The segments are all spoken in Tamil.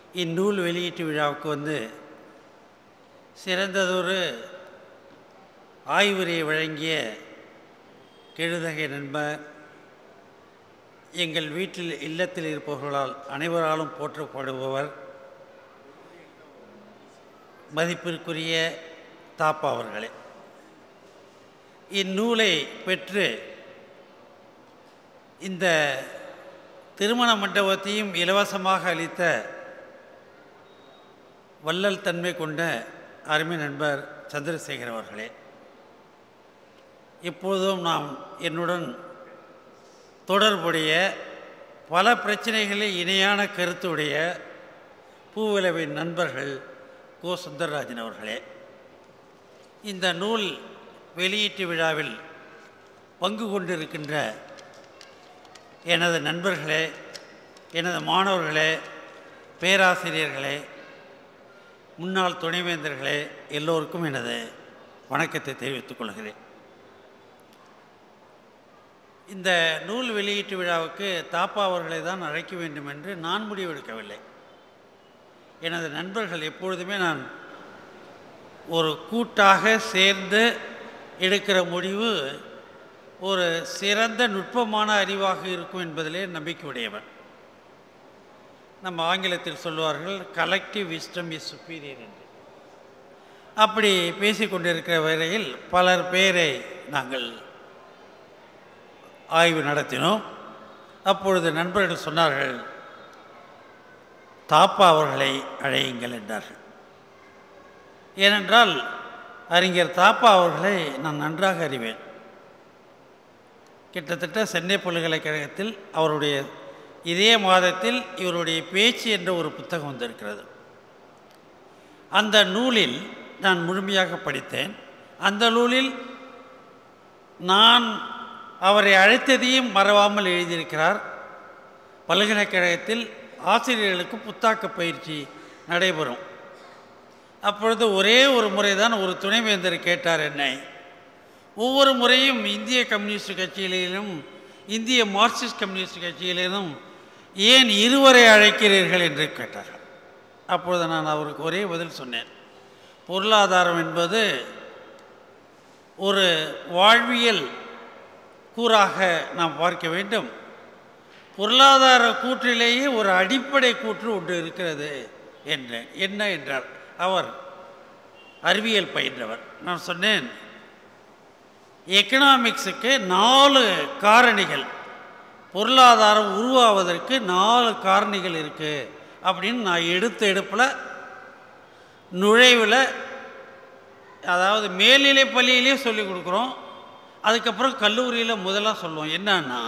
இந்நூல் வெளியீட்டு விழாவுக்கு சிறந்ததொரு ஆய்வுரையை வழங்கிய கெழுதகை நண்பர், எங்கள் வீட்டில் இல்லத்தில் இருப்பவர்களால் அனைவராலும் போற்றப்படுபவர், மதிப்பிற்குரிய தாப்பா அவர்களே. இந்நூலை பெற்று இந்த திருமண மண்டபத்தையும் இலவசமாக அளித்த வள்ளல் தன்மை கொண்ட அருமை நண்பர் சந்திரசேகர் அவர்களே, இப்போதும் நாம் என்னுடன் தொடர்புடைய பல பிரச்சனைகளில் இணையான கருத்துடைய பூவிலவின் நண்பர்கள் கோ சுந்தரராஜன் அவர்களே, இந்த நூல் வெளியீட்டு விழாவில் பங்கு கொண்டிருக்கின்ற எனது நண்பர்களே, எனது மாணவர்களே, பேராசிரியர்களே, முன்னாள் துணைவேந்தர்களே, எல்லோருக்கும் எனது வணக்கத்தை தெரிவித்துக் கொள்கிறேன். இந்த நூல் வெளியீட்டு விழாவுக்கு தாப்பா அவர்களை தான் அழைக்க வேண்டும் என்று நான் முடிவெடுக்கவில்லை. எனது நண்பர்கள் எப்பொழுதுமே நான் ஒரு கூட்டாக சேர்ந்து எடுக்கிற முடிவு ஒரு சிறந்த நுட்பமான அறிவாக இருக்கும் என்பதிலே நம்பிக்கையுடையவர். நம்ம ஆங்கிலத்தில் சொல்வார்கள் கலெக்டிவ் விஸ்டம் இஸ் சுப்பீரியர் என்று. அப்படி பேசிக்கொண்டிருக்கிற வரையில் பலர் பேரை நாங்கள் ஆய்வு நடத்தினோம். அப்பொழுது நண்பர்கள் சொன்னார்கள், தாப்பா அவர்களை அழையுங்கள் என்றார்கள். ஏனென்றால் அறிஞர் தாப்பா அவர்களை நான் நன்றாக அறிவேன். கிட்டத்தட்ட சென்னை பல்கலைக்கழகத்தில் அவருடைய இதே மாதத்தில் இவருடைய பேச்சு என்ற ஒரு புத்தகம் வந்திருக்கிறது. அந்த நூலில் நான் முழுமையாக படித்தேன். அந்த நூலில் நான் அவரை அழைத்ததையும் மறவாமல் எழுதியிருக்கிறார். பல்கலைக்கழகத்தில் ஆசிரியர்களுக்கு புத்தாக்க பயிற்சி நடைபெறும். அப்பொழுது ஒரே ஒரு முறை தான் ஒரு துணைவேந்தர் கேட்டார் என்னை, ஒவ்வொரு முறையும் இந்திய கம்யூனிஸ்ட் கட்சியிலும் இந்திய மார்க்சிஸ்ட் கம்யூனிஸ்ட் கட்சியிலும் ஏன் இருவரை அழைக்கிறீர்கள் என்று கேட்டார்கள். அப்பொழுது நான் அவருக்கு ஒரே பதில் சொன்னேன், பொருளாதாரம் என்பது ஒரு வாழ்வியல் கூறாக நாம் பார்க்க வேண்டும். பொருளாதார கூற்றிலேயே ஒரு அடிப்படை கூற்று ஒன்று இருக்கிறது என்றேன். என்ன என்றார் அவர். அறிவியல் பயின்றவர். நான் சொன்னேன், எக்கனாமிக்ஸுக்கு 4 காரணிகள், பொருளாதாரம் உருவாவதற்கு 4 காரணிகள் இருக்குது அப்படின்னு நான் எடுப்பில் நுழைவில், அதாவது மேல்நிலை பள்ளியிலே சொல்லிக் கொடுக்குறோம். அதுக்கப்புறம் கல்லூரியில் முதலாக சொல்லுவோம். என்னன்னா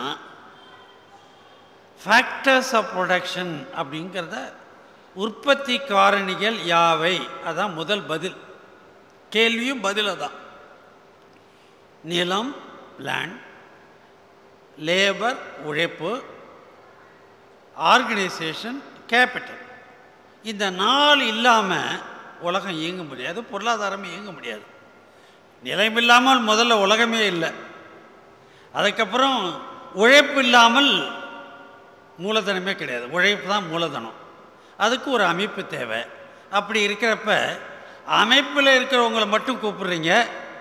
ஃபேக்டர்ஸ் ஆஃப் ப்ரொடக்ஷன் அப்படிங்கிறத, உற்பத்தி காரணிகள் யாவை, அதான் முதல் பதில். கேள்வியும் பதில் தான். நிலம் லேண்ட், லேபர் உழைப்பு, ஆர்கனைசேஷன் கேபிட்டல். இந்த 4 இல்லாமல் உலகம் இயங்க முடியாது, பொருளாதாரமே இயங்க முடியாது. நிலம் இல்லாமல் முதல்ல உலகமே இல்லை. அதுக்கப்புறம் உழைப்பு இல்லாமல் மூலதனமே கிடையாது. உழைப்பு தான் மூலதனம். அதுக்கு ஒரு அமைப்பு தேவை. அப்படி இருக்கிறப்ப அமைப்பில் இருக்கிறவங்களை மட்டும் கூப்பிடுறீங்க,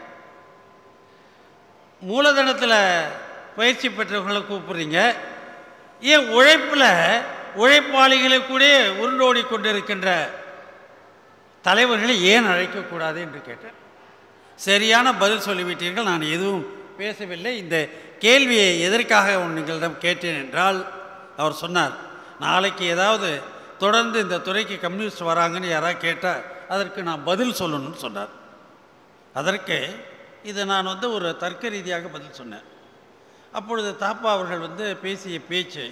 மூலதனத்தில் பயிற்சி பெற்றவங்களை கூப்பிடுறீங்க, ஏன் உழைப்பில் உழைப்பாளிகளை கூட உருண்டோடி கொண்டிருக்கின்ற தலைவர்களை ஏன் அழைக்கக்கூடாது என்று கேட்டேன். சரியான பதில் சொல்லிவிட்டீர்கள். நான் எதுவும் பேசவில்லை. இந்த கேள்வியை எதற்காக உங்களிடம் கேட்டேன் என்றால், அவர் சொன்னார், நாளைக்கு ஏதாவது தொடர்ந்து இந்த துறைக்கு கம்யூனிஸ்ட் வராங்கன்னு யாராவது கேட்டால் அதற்கு நான் பதில் சொல்லணும்னு சொன்னார். அதற்கு இதை நான் ஒரு தர்க்க ரீதியாக பதில் சொன்னேன். அப்பொழுது தாப்பா அவர்கள் பேசிய பேச்சு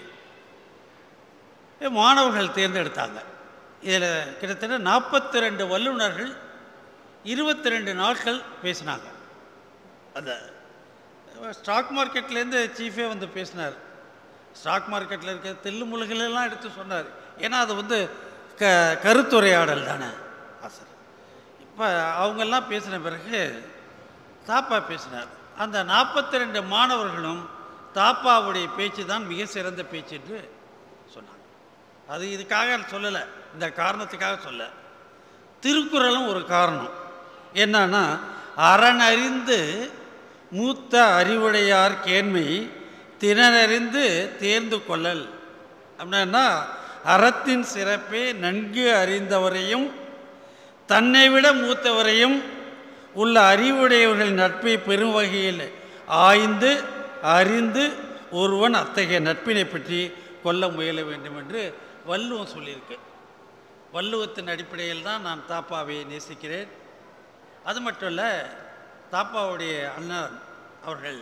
மாணவர்கள் தேர்ந்தெடுத்தாங்க. இதில் கிட்டத்தட்ட 42 வல்லுநர்கள் 22 நாட்கள் பேசினாங்க. அந்த ஸ்டாக் மார்க்கெட்லேருந்து சீஃபே பேசினார். ஸ்டாக் மார்க்கெட்டில் இருக்க தில்லுமுழுகளெல்லாம் எடுத்து சொன்னார். ஏன்னா அது கருத்துரையாடல் தானே ஆசர். இப்போ அவங்கெல்லாம் பேசின பிறகு தாப்பா பேசினார். அந்த 42 மாணவர்களும் தாப்பாவுடைய பேச்சு தான் மிக சிறந்த பேச்சு என்று சொன்னாங்க. அது இதுக்காக சொல்லலை, இந்த காரணத்துக்காக சொல்ல. திருக்குறளும் ஒரு காரணம் என்னன்னா, அறனறிந்து மூத்த அறிவுடையார் கேண்மை திறனறிந்து தேர்ந்து கொள்ளல் அப்படின்னா, அறத்தின் சிறப்பை நன்கு அறிந்தவரையும் தன்னை விட மூத்தவரையும் உள்ள அறிவுடையவர்களின் நட்பை பெரும் வகையில் ஆய்ந்து அறிந்து ஒருவன் அத்தகைய நட்பினை பற்றி கொள்ள முயல வேண்டும் என்று வள்ளுவம் சொல்லியிருக்கு. வள்ளுவத்தின் அடிப்படையில் தான் நான் தாப்பாவை நேசிக்கிறேன். அது மட்டும் இல்லை, தாப்பாவுடைய அண்ணன் அவர்கள்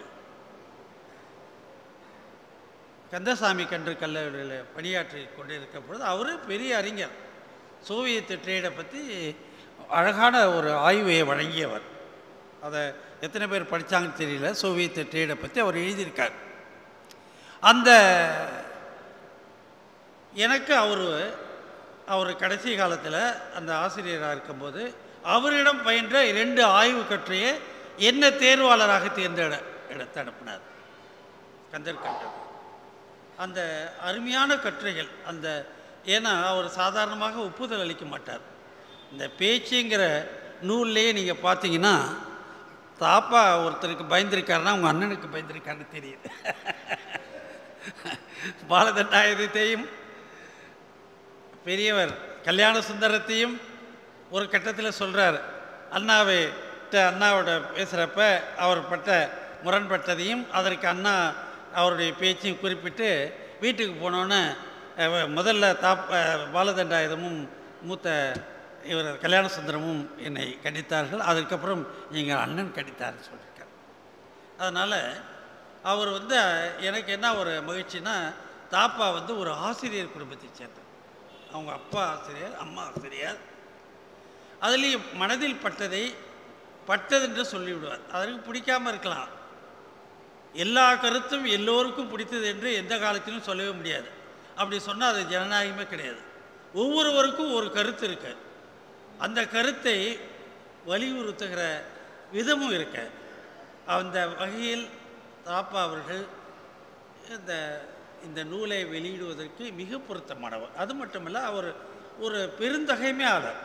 கந்தசாமி கன்று கல்லூரியில் பணியாற்றி கொண்டிருக்க பொழுது அவர் பெரிய அறிஞர், சோவியத் ட்ரேடை பற்றி அழகான ஒரு ஆய்வை வழங்கியவர். அதை எத்தனை பேர் படித்தாங்கன்னு தெரியல. சோவியத் ட்ரேடை பற்றி அவர் எழுதியிருக்கார். அந்த எனக்கு அவர் கடைசி காலத்தில் அந்த ஆசிரியராக இருக்கும்போது அவரிடம் பயின்ற 2 ஆய்வு கட்டுரையை என்ன தேர்வாளராக எடுத்து அனுப்பினார் கந்தர் கண்டர். அந்த அருமையான கட்டுரைகள் அந்த ஏன்னா அவர் சாதாரணமாக ஒப்புதல் அளிக்க மாட்டார். இந்த பேச்சுங்கிற நூல்லையே நீங்கள் பார்த்தீங்கன்னா, தாப்பா ஒருத்தருக்கு பயந்துருக்காருன்னா அவங்க அண்ணனுக்கு பயந்துருக்காருன்னு தெரியுது. பாலதண்டாயுதத்தையும் பெரியவர் கல்யாண சுந்தரத்தையும் ஒரு கட்டத்தில் சொல்கிறார். அண்ணாவோட பேசுகிறப்ப அவர் பட்ட முரண்பட்டதையும் அதற்கு அண்ணா அவருடைய பேச்சையும் குறிப்பிட்டு வீட்டுக்கு போனோன்னே முதல்ல பாலதண்டாயுதமும் மூத்த இவர் கல்யாண சுந்தரமும் என்னை கண்டித்தார்கள். அதுக்கப்புறம் எங்கள் அண்ணன் கண்டித்தார்னு சொல்லியிருக்கார். அதனால் அவர் எனக்கு என்ன ஒரு மகிழ்ச்சின்னா, தாப்பா ஒரு ஆசிரியர் குடும்பத்தை சேர்ந்தார். அவங்க அப்பா ஆசிரியர், அம்மா ஆசிரியர். அதுலேயும் மனதில் பட்டதென்று சொல்லிவிடுவார். அதற்கு பிடிக்காமல் இருக்கலாம். எல்லா கருத்தும் எல்லோருக்கும் பிடித்தது என்று எந்த காலத்திலும் சொல்லவே முடியாது. அப்படி சொன்னால் அது ஜனநாயகமே கிடையாது. ஒவ்வொருவருக்கும் ஒரு கருத்து இருக்கு. அந்த கருத்தை வலியுறுத்துகிற விதமும் இருக்கு. அந்த வகையில் தாப்பா அவர்கள் இந்த நூலை வெளியிடுவதற்கு மிக பொருத்தமானவர். அது மட்டுமல்ல, அவர் ஒரு பெருந்தகைமையாளர்.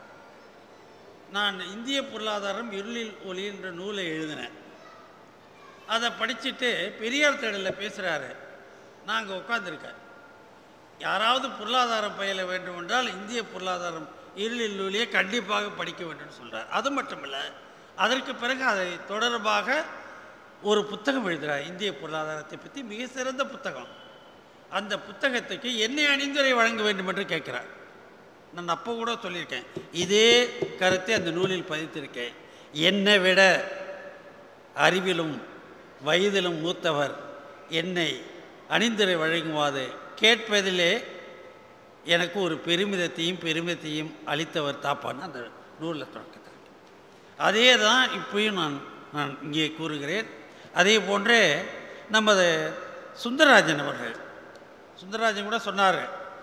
நான் இந்திய பொருளாதாரம் இருளில் ஒளி என்ற நூலை எழுதினேன். அதை படிச்சுட்டு பெரியார் தேடலில் பேசுகிறாரு. நான் அங்கே உட்காந்துருக்கேன். யாராவது பொருளாதாரம் பயில வேண்டும் என்றால் இந்திய பொருளாதாரம் இருளில் ஒளியை கண்டிப்பாக படிக்க வேண்டும் சொல்கிறார். அது மட்டுமில்லை, அதற்கு பிறகு அதை தொடர்பாக ஒரு புத்தகம் எழுதுகிறார். இந்திய பொருளாதாரத்தை பற்றி மிக சிறந்த புத்தகம். அந்த புத்தகத்துக்கு என்னை அணிந்துரை வழங்க வேண்டும் என்று கேட்குறார். நான் அப்போ கூட சொல்லியிருக்கேன், இதே கருத்தை அந்த நூலில் பதித்திருக்கேன். என்னை விட அறிவிலும் வயதிலும் மூத்தவர் என்னை அணிந்துரை வழங்குவாது கேட்பதிலே எனக்கு ஒரு பெருமிதத்தையும் அளித்தவர் தாப்பான்னு அந்த நூலில் தொடக்கத்தில். அதே தான் இப்பயும் நான் இங்கே கூறுகிறேன். அதே போன்றே நமது சுந்தரராஜன் அவர்கள், சுந்தரராஜன் கூட சொன்னார்,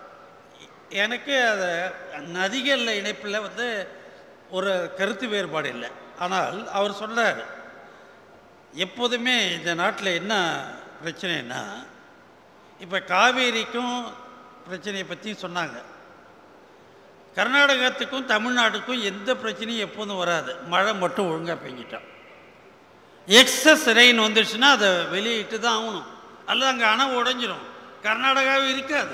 எனக்கு அதை நதிகளில் இணைப்பில் ஒரு கருத்து வேறுபாடு இல்லை. ஆனால் அவர் சொல்கிறார், எப்போதுமே இந்த நாட்டில் என்ன பிரச்சனைன்னா, இப்போ காவேரிக்கும் பிரச்சனையை பற்றியும் சொன்னாங்க. கர்நாடகத்துக்கும் தமிழ்நாட்டுக்கும் எந்த பிரச்சனையும் எப்போதும் வராது. மழை மட்டும் ஒழுங்காக பெஞ்சிட்டோம். எக்ஸஸ் ரெயின் வந்துடுச்சுன்னா அதை வெளியிட்டு தான் ஆகணும், அல்லது அங்கே அணை உடைஞ்சிடும், கர்நாடகாவே இருக்காது.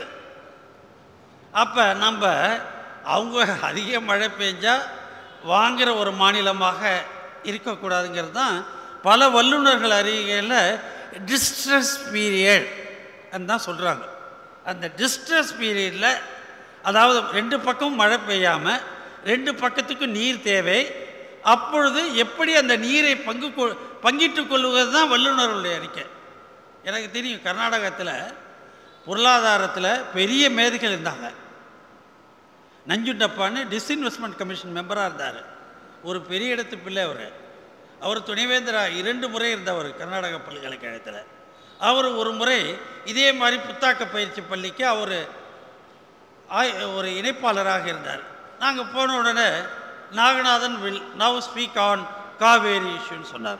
அப்போ நம்ம அவங்க அதிக மழை பெஞ்சால் வாங்குகிற ஒரு மாநிலமாக இருக்கக்கூடாதுங்கிறது தான் பல வல்லுநர்கள் அறிக்கையில் டிஸ்ட்ரெஸ் பீரியட் தான் சொல்கிறாங்க. அந்த டிஸ்ட்ரெஸ் பீரியடில், அதாவது 2 பக்கமும் மழை பெய்யாமல் 2 பக்கத்துக்கும் நீர் தேவை. அப்பொழுது எப்படி அந்த நீரை பங்கிட்டு கொள்வது தான் வல்லுநர்களுடைய அறிக்கை. எனக்கு தெரியும், கர்நாடகத்தில் பொருளாதாரத்தில் பெரிய மேதைகள் இருந்தாங்க. நஞ்சுண்டப்பான்னு டிஸ்இன்வெஸ்ட்மெண்ட் கமிஷன் மெம்பராக இருந்தார். ஒரு பெரிய இடத்து பிள்ளை அவர் துணைவேந்தரா 2 முறை இருந்தவர் கர்நாடக பல்கலைக்கழகத்தில். அவர் ஒரு முறை இதே மாதிரி புத்தாக்க பயிற்சி பள்ளிக்கு அவர் ஒரு இணைப்பாளராக இருந்தார். நாங்கள் போன உடனே Naganathan will now speak on Kaveri இஷ்யூன்னு சொன்னார்.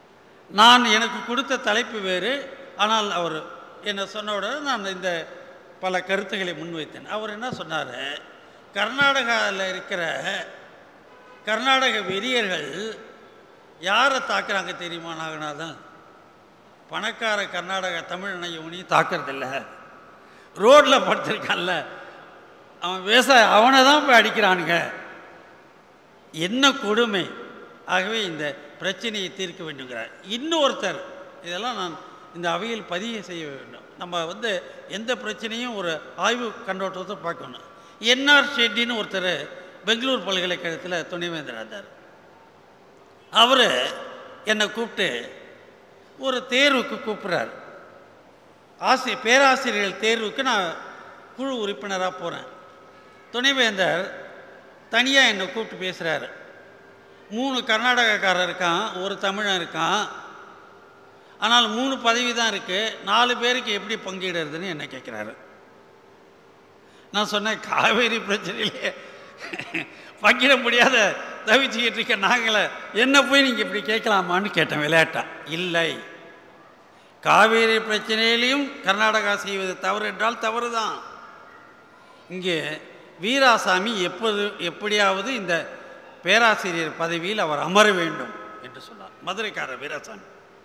எனக்கு கொடுத்த தலைப்பு வேறு. ஆனால் அவர் என்னை சொன்ன உடனே நான் இந்த பல கருத்துக்களை முன்வைத்தேன். அவர் என்ன சொன்னார், கர்நாடகாவில் இருக்கிற கர்நாடக வெறியர்கள் யாரை தாக்குறாங்க தெரியுமா நாகநாதன்? பணக்கார கர்நாடக தமிழனை இவனையும் தாக்குறதில்ல, ரோட்டில் படுத்திருக்கான்ல அவன் விவசாய அவனை தான் போய் அடிக்கிறானுங்க. என்ன கொடுமை! ஆகவே இந்த பிரச்சனையை தீர்க்க வேண்டுங்கிறார். இன்னொருத்தர், இதெல்லாம் நான் இந்த அவையில் பதிவு செய்ய வேண்டும். நம்ம எந்த பிரச்சனையும் ஒரு ஆய்வு கண்ணோட்டத்தை பார்க்கணும். என்ஆர் ஷெட்டின்னு ஒருத்தர் பெங்களூர் பல்கலைக்கழகத்தில் துணைவேந்தராக இருந்தார். அவர் என்னை கூப்பிட்டு ஒரு தேர்வுக்கு கூப்பிட்றார். பேராசிரியர்கள் தேர்வுக்கு நான் குழு உறுப்பினராக போகிறேன். துணைவேந்தர் தனியாக என்னை கூப்பிட்டு பேசுகிறாரு. 3 கர்நாடகக்காரர் இருக்கான், ஒரு தமிழன் இருக்கான். ஆனால் 3 பதவி தான் இருக்குது, 4 பேருக்கு எப்படி பங்கிடுறதுன்னு என்ன கேட்குறாரு. நான் சொன்னேன், காவேரி பிரச்சனையிலே பங்கிட முடியாத தவிச்சுக்கிட்டு இருக்க நாங்களே என்ன போய் நீங்கள் இப்படி கேட்கலாமான்னு கேட்டேன் விளையாட்டா. இல்லை, காவேரி பிரச்சனையிலையும் கர்நாடகா செய்வது தவறு என்றால் தவறு தான். இங்கே வீராசாமி எப்படியாவது இந்த பேராசிரியர் பதவியில் அவர் அமர வேண்டும் என்று சொன்னார், மதுரைக்காரர் வீராசாமி.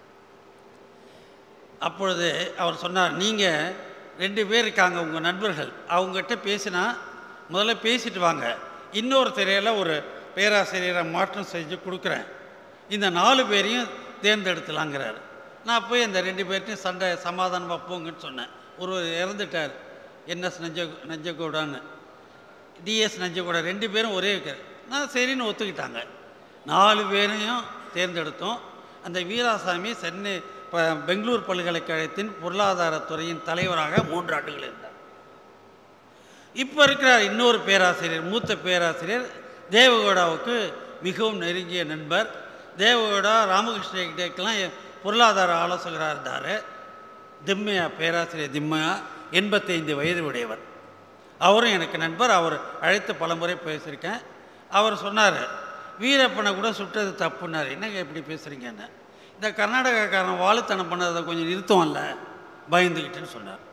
அப்பொழுது அவர் சொன்னார், நீங்கள் 2 பேர் இருக்காங்க உங்கள் நண்பர்கள், அவங்ககிட்ட பேசினா முதல்ல பேசிட்டு வாங்க, இன்னொரு துறையில் ஒரு பேராசிரியரை மாற்றம் செஞ்சு கொடுக்குறேன், இந்த 4 பேரையும் தேர்ந்தெடுத்துலாங்கிறார். நான் போய் அந்த 2 பேர்ட்டையும் சண்டை சமாதானமாக போங்கன்னு சொன்னேன். ஒருவர் இறந்துட்டார், என்எஸ் நஞ்சகோடான்னு, டிஎஸ் நஞ்சகோடா, 2 பேரும் ஒரே இருக்கார். நான் சரின்னு ஒத்துக்கிட்டாங்க. 4 பேரையும் தேர்ந்தெடுத்தோம். அந்த வீராசாமி சென்னை பெங்களூர் பல்கலைக்கழகத்தின் பொருளாதாரத்துறையின் தலைவராக 3 ஆண்டுகள் இருந்தார். இப்போ இருக்கிறார் இன்னொரு பேராசிரியர், மூத்த பேராசிரியர் தேவகவுடாவுக்கு மிகவும் நெருங்கிய நண்பர். தேவகவுடா ராமகிருஷ்ணகிட்டேக்கெல்லாம் பொருளாதார ஆலோசகராக இருந்தார். திம்மையா, பேராசிரியர் திம்மையா 85 வயது உடையவர். அவரும் எனக்கு நண்பர். அவர் அழைத்து பல முறை பேசியிருக்கேன். அவர் சொன்னார், வீரப்பனை கூட சுட்டது தப்புன்னார். என்னங்க எப்படி பேசுகிறீங்கன்னு. இந்த கர்நாடகாக்காரன் வாழுத்தனம் பண்ணதை கொஞ்சம் நிறுத்துவோம்ல பயந்துக்கிட்டுன்னு சொன்னார்.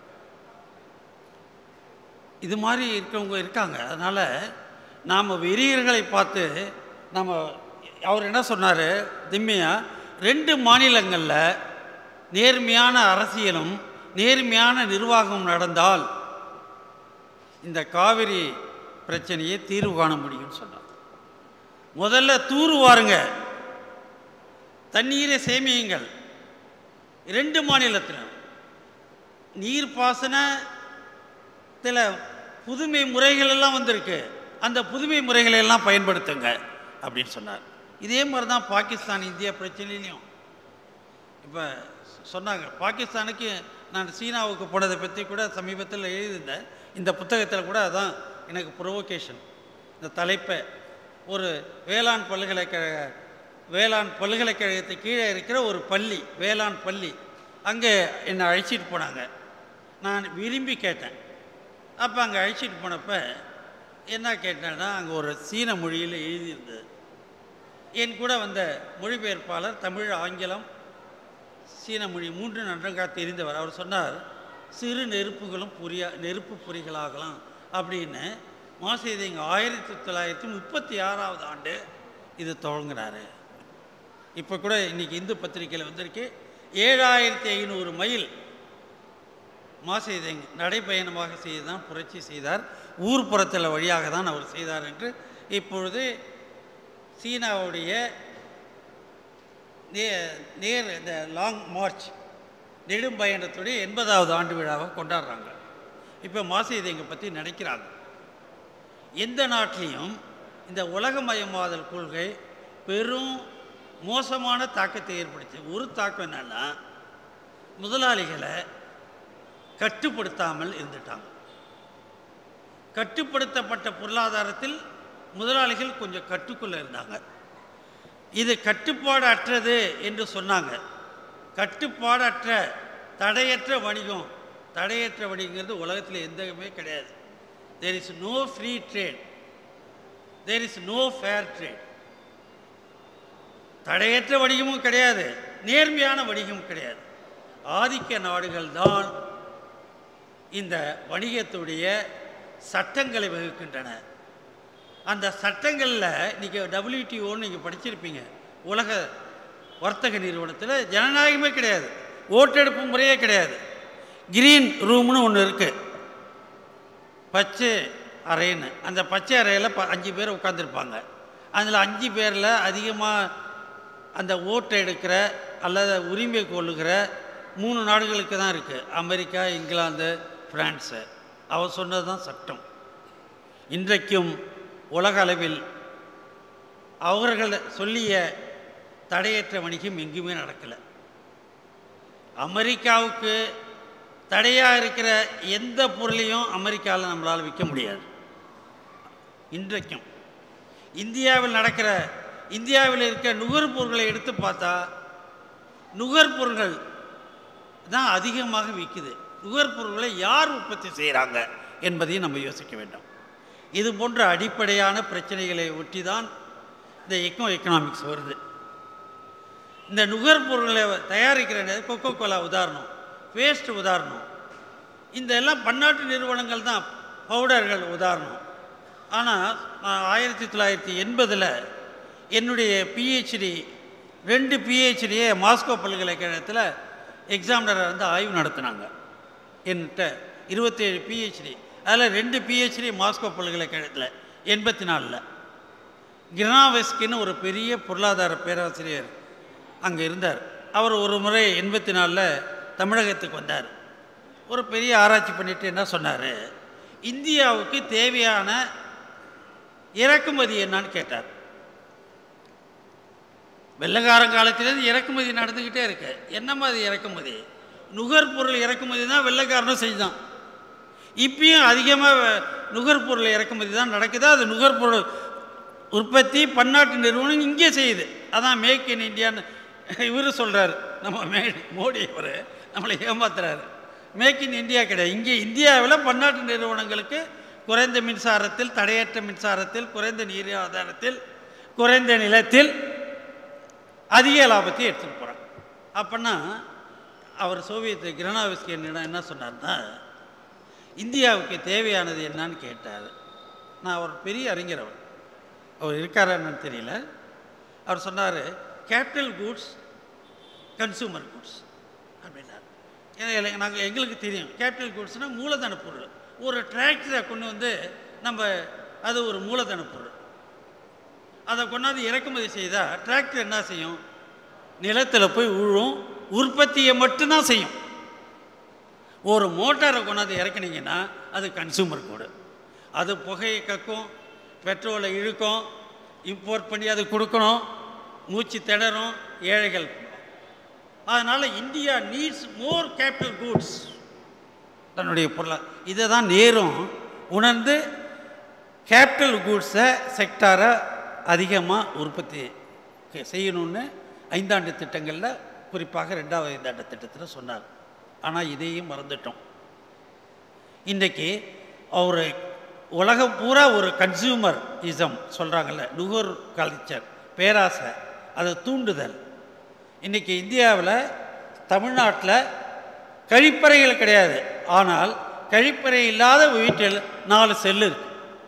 இது மாதிரி இருக்கவங்க இருக்காங்க. அதனால் நாம் வெறியர்களை பார்த்து அவர் என்ன சொன்னார் திம்மையா, 2 மாநிலங்களில் நேர்மையான அரசியலும் நேர்மையான நிர்வாகமும் நடந்தால் இந்த காவிரி பிரச்சனையை தீர்வு காண முடியும்னு சொன்னார். முதல்ல தூர்வாருங்க, தண்ணீரை சேமியுங்கள். 2 மாநிலத்திலும் நீர்ப்பாசனத்தில் புதுமை முறைகள் எல்லாம் வந்திருக்கு, அந்த புதுமை முறைகளை எல்லாம் பயன்படுத்துங்க அப்படின்னு சொன்னார். இதே மாதிரி தான் பாகிஸ்தான் இந்தியா பிரச்சனையிலையும் இப்போ சொன்னாங்க. பாகிஸ்தானுக்கு நான் சீனாவுக்கு போனதை பற்றி கூட சமீபத்தில் எழுதியிருந்தேன். இந்த புத்தகத்தில் கூட அதான் எனக்கு ப்ரொவோகேஷன். இந்த தலைப்பை ஒரு வேளாண் பல்கலைக்கழகத்துக்கு கீழே இருக்கிற ஒரு பள்ளி, வேளாண் பள்ளி, அங்கே என்னை அழைச்சிட்டு போனாங்க. நான் விரும்பி கேட்டேன். அப்போ அங்கே அழைச்சிட்டு போனப்போ என்ன கேட்டேன்னா, அங்கே ஒரு சீன மொழியில் எழுதியிருந்தது. என் கூட வந்த மொழிபெயர்ப்பாளர் தமிழ், ஆங்கிலம், சீன மொழி 3 நன்றாக தெரிந்தவர். அவர் சொன்னார், சிறு நெருப்புகளும் நெருப்பு பொறிகளாகலாம் அப்படின்னு. மாசேதேங்க 1936ஆவது ஆண்டு இது தொடங்குறாரு. இப்போ கூட இன்றைக்கி இந்து பத்திரிகையில் வந்திருக்கு, 7500 மைல் மாசேதேங்க நடைப்பயணமாக செய்துதான் புரட்சி செய்தார். ஊர்ப்புறத்தில் வழியாக தான் அவர் செய்தார் என்று இப்பொழுது சீனாவுடைய இந்த லாங் மார்ச் நெடும் பயணத்துடைய 80வது ஆண்டு விழாவை கொண்டாடுறாங்க. இப்போ மாசேதேங்க பற்றி நினைக்கிறாங்க. எந்த நாட்டிலையும் இந்த உலகமயமாதல் கொள்கை பெரும் மோசமான தாக்கத்தை ஏற்படுத்தி. ஒரு தாக்கம் என்னன்னா, முதலாளிகளை கட்டுப்படுத்தாமல் இருந்துட்டாங்க. கட்டுப்படுத்தப்பட்ட பொருளாதாரத்தில் முதலாளிகள் கொஞ்சம் கட்டுக்குள்ளே இருந்தாங்க. இது கட்டுப்பாடு அற்றது என்று சொன்னாங்க. கட்டுப்பாடற்ற தடையற்ற வணிகம், தடையற்ற வணிகங்கிறது உலகத்தில் எந்தமே கிடையாது. There is no free trade, there is no fair trade. தடையற்ற வணிகமும் கிடையாது, நேர்மையான வணிகமும் கிடையாது. ஆதிக்க நாடுகள் தான் இந்த வணிகத்துடைய சட்டங்களை வகுக்கின்றன. அந்த சட்டங்களில் இன்றைக்கி WTOன்னு நீங்கள் படிச்சிருப்பீங்க. உலக வர்த்தக நிறுவனத்தில் ஜனநாயகமே கிடையாது, ஓட்டெடுப்பு முறையே கிடையாது. கிரீன் ரூம்னு ஒன்று இருக்குது, பச்சை அறைன்னு. அந்த பச்சை அறையில் 5 பேர் உட்காந்துருப்பாங்க. அதில் 5 பேரில் அதிகமாக அந்த ஓட்டை எடுக்கிற அல்லது உரிமை கொள்ளுகிற 3 நாடுகளுக்கு தான் இருக்குது, அமெரிக்கா, இங்கிலாந்து, பிரான்ஸு. அவர் சொன்னது தான் சட்டம். இன்றைக்கும் உலக அளவில் அவர்கள் சொல்லிய தடையற்ற வணிகம் எங்குமே நடக்கலை. அமெரிக்காவுக்கு தடையாக இருக்கிற எந்த பொருளையும் அமெரிக்காவில் நம்மளால் விற்க முடியாது. இன்றைக்கும் இந்தியாவில் இருக்க நுகர்பொருட்களை எடுத்து பார்த்தா நுகர்பொருட்கள் தான் அதிகமாக விற்குது. நுகர்பொருட்களை யார் உற்பத்தி செய்கிறாங்க என்பதையும் நம்ம யோசிக்க வேண்டும். இது போன்ற அடிப்படையான பிரச்சனைகளை ஒட்டி தான் இந்த எக்கனாமிக்ஸ் வருது. இந்த நுகர்பொருட்களை தயாரிக்கிற கொக்கோ கோலா உதாரணம், பேஸ்ட் உதாரணம், இந்த எல்லாம் பன்னாட்டு நிறுவனங்கள் தான், பவுடர்கள் உதாரணம். ஆனால் நான் 1980 என்னுடைய PhD 2 PhDயை மாஸ்கோ பல்கலைக்கழகத்தில் எக்ஸாமினராக இருந்து ஆய்வு நடத்தினாங்க. என்கிட்ட 27 PhD, அதில் 2 PhD மாஸ்கோ பல்கலைக்கழகத்தில் 84. கிரனாவெஸ்கின்னு ஒரு பெரிய பொருளாதார பேராசிரியர் அங்கே இருந்தார். அவர் ஒரு முறை 84 தமிழகத்துக்கு வந்தார். ஒரு பெரிய ஆராய்ச்சி பண்ணிவிட்டு என்ன சொன்னார், இந்தியாவுக்கு தேவையான இறக்குமதி என்னான்னு கேட்டார். வெள்ளைக்காரங்காலத்திலேருந்து இறக்குமதி நடந்துக்கிட்டே இருக்கு. என்ன மாதிரி இறக்குமதி? நுகர்பொருள் இறக்குமதி தான் வெள்ளைக்காரனும் செஞ்சான். இப்பயும் அதிகமாக நுகர்பொருள் இறக்குமதி தான் நடக்குது. அது நுகர்பொருள் உற்பத்தி பன்னாட்டு நிறுவனம் இங்கே செய்யுது. அதான் மேக் இன் இந்தியான்னு இவர் சொல்கிறார். நம்ம மோடி அவர் நம்மளை ஏமாத்துறாரு. மேக் இன் இந்தியா கிடையாது. இங்கே இந்தியாவில் பன்னாட்டு நிறுவனங்களுக்கு குறைந்த மின்சாரத்தில், தடையற்ற மின்சாரத்தில், குறைந்த நீர் ஆதாரத்தில், குறைந்த நிலத்தில் அதிக லாபத்தை எடுத்துகிட்டு போகிறாங்க. அப்படின்னா அவர் சோவியத் கிரனாவெஸ்கி என்ன சொன்னார்னா, இந்தியாவுக்கு தேவையானது என்னான்னு கேட்டார். நான் அவர் பெரிய அறிஞர், அவர் இருக்காரா என்னன்னு தெரியல. அவர் சொன்னார், கேபிட்டல் குட்ஸ், கன்சூமர் குட்ஸ் அப்படின்னார். ஏன்னா எங்களுக்கு தெரியும் கேபிட்டல் குட்ஸ்னால் மூலதன பொருள். ஒரு டிராக்டரை கொண்டு வந்து அது ஒரு மூலதன பொருள். அதை கொண்டாந்து இறக்குமதி செய்தால் டிராக்டர் என்ன செய்யும்? நிலத்தில் போய் உழும், உற்பத்தியை மட்டும்தான் செய்யும். ஒரு மோட்டாரை கொண்டாந்து இறக்குனீங்கன்னா அது கன்சூமர் கூடு. அது புகையை கக்கும், பெட்ரோலை இழுக்கும், இம்போர்ட் பண்ணி அது கொடுக்கணும், மூச்சு திணறும், ஏழைகள். அதனால் India needs more capital goods தன்னுடைய பொருளாக. இதை தான் நேரும் உணர்ந்து கேபிட்டல் கூட்ஸை செக்டாரை அதிகமாக உற்பத்தி செய்யணும்னு 5 ஆண்டு திட்டங்களில், குறிப்பாக 2வது 5 ஆண்டு திட்டத்தில் சொன்னார். ஆனால் இதையும் மறந்துட்டோம். இன்றைக்கி அவர் உலகம் பூரா ஒரு கன்சியூமர் இசம் சொல்கிறாங்கல்ல, நுகர் கல்ச்சர், பேராசை, அதை தூண்டுதல். இன்றைக்கி இந்தியாவில் தமிழ்நாட்டில் கழிப்பறைகள் கிடையாது. ஆனால் கழிப்பறை இல்லாத வீட்டில் 4 செல்லு இருக்கு.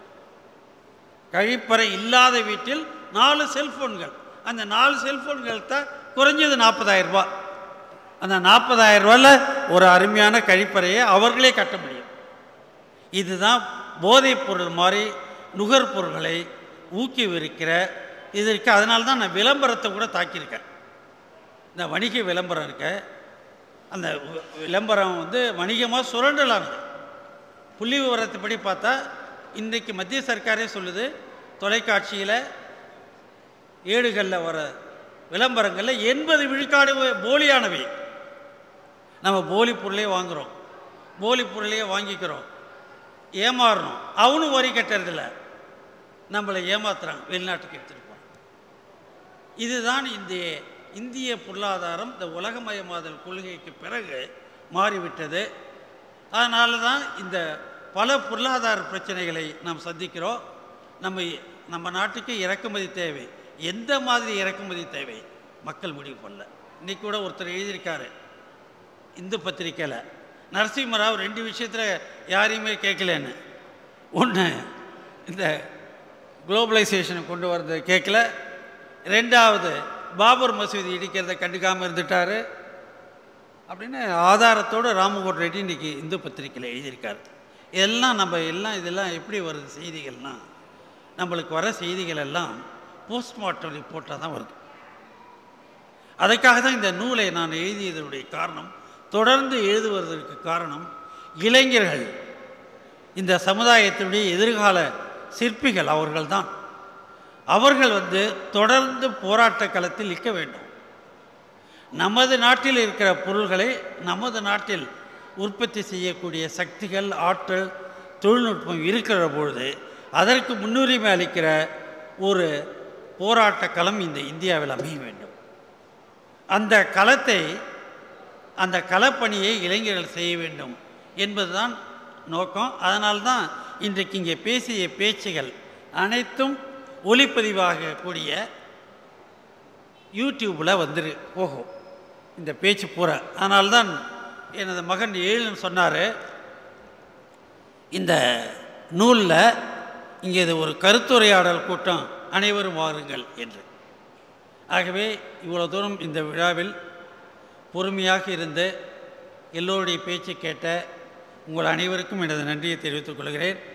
கழிப்பறை இல்லாத வீட்டில் 4 செல்ஃபோன்கள். அந்த 4 செல்ஃபோன்கள் தான் குறைஞ்சது 40,000 ரூபா. அந்த 40,000 ரூபாயில் ஒரு அருமையான கழிப்பறையை அவர்களே கட்ட முடியும். இதுதான் போதைப் பொருள் மாதிரி நுகர்பொருள்களை ஊக்குவிக்கிற இது இருக்குது. அதனால தான் நான் விளம்பரத்தை கூட தாக்கியிருக்கேன். இந்த வணிக விளம்பரம் இருக்க, அந்த விளம்பரம் வணிகமாக சுரண்டலானது. புள்ளி விவரத்தைப்படி பார்த்தா இன்றைக்கு மத்திய சர்க்காரே சொல்லுது, தொலைக்காட்சியில் ஏடுகளில் வர விளம்பரங்களில் 80 விழுக்காடு போலியானவை. நம்ம போலி பொருளையே வாங்குகிறோம், போலி பொருளையே வாங்கிக்கிறோம், ஏமாறுறோம். அவனும் வரி கட்டுறதில்ல, நம்மளை ஏமாத்துறாங்க, வெளிநாட்டுக்கு எடுத்துகிட்டு போகிறோம். இதுதான் இந்திய பொருளாதாரம் இந்த உலகமயமாதல் கொள்கைக்கு பிறகு மாறிவிட்டது. அதனால தான் இந்த பல பொருளாதார பிரச்சனைகளை நாம் சந்திக்கிறோம். நம்ம நாட்டுக்கு இறக்குமதி தேவை. எந்த மாதிரி இறக்குமதி தேவை மக்கள் முடிவு பண்ணல. இன்றைக்கி கூட ஒருத்தர் எழுதியிருக்காரு இந்து பத்திரிக்கையில், நரசிம்மராவ் 2 விஷயத்தில் யாரையுமே கேட்கலன்னு. ஒன்று, இந்த குளோபலைசேஷனை கொண்டு வரது கேட்கல. 2வது, பாபர் மசூதி இடிக்கிறத கண்டுக்காமல் இருந்துட்டார் அப்படின்னு ஆதாரத்தோடு ராமகோட் ரெட்டி இன்றைக்கி இந்து பத்திரிக்கையில் எழுதியிருக்கார். இதெல்லாம் எப்படி வருது செய்திகள்னால், நம்மளுக்கு வர செய்திகள் எல்லாம் போஸ்ட்மார்ட்டம் ரிப்போர்ட்டாக தான் வருது. அதுக்காக தான் இந்த நூலை நான் எழுதியதனுடைய காரணம், தொடர்ந்து எழுதுவதற்கு காரணம், இளைஞர்கள் இந்த சமுதாயத்தினுடைய எதிர்கால சிற்பிகள் அவர்கள்தான். அவர்கள் தொடர்ந்து போராட்ட களத்தில் நிற்க வேண்டும். நமது நாட்டில் இருக்கிற பொருள்களை நமது நாட்டில் உற்பத்தி செய்யக்கூடிய சக்திகள், ஆற்றல், தொழில்நுட்பம் இருக்கிற பொழுது அதற்கு முன்னுரிமை அளிக்கிற ஒரு போராட்ட களம் இந்த இந்தியாவில் அமைய வேண்டும். அந்த களப்பணியை இளைஞர்கள் செய்ய வேண்டும் என்பதுதான் நோக்கம். அதனால்தான் இன்றைக்கு இங்கே பேசிய பேச்சுகள் அனைத்தும் ஒளிப்பதிவாகக்கூடிய யூடியூப்பில் போகும் இந்த பேச்சு பூரா. அதனால்தான் எனது மகன் ஏழுன்னு சொன்னார், இந்த நூலில் இங்கே இது ஒரு கருத்துரையாடல் கூட்டம், அனைவரும் வாருங்கள் என்று. ஆகவே இவ்வளோ தூரம் இந்த விழாவில் பொறுமையாக இருந்து எல்லோருடைய பேச்சு கேட்ட உங்கள் அனைவருக்கும் எனது நன்றியை தெரிவித்துக் கொள்கிறேன்.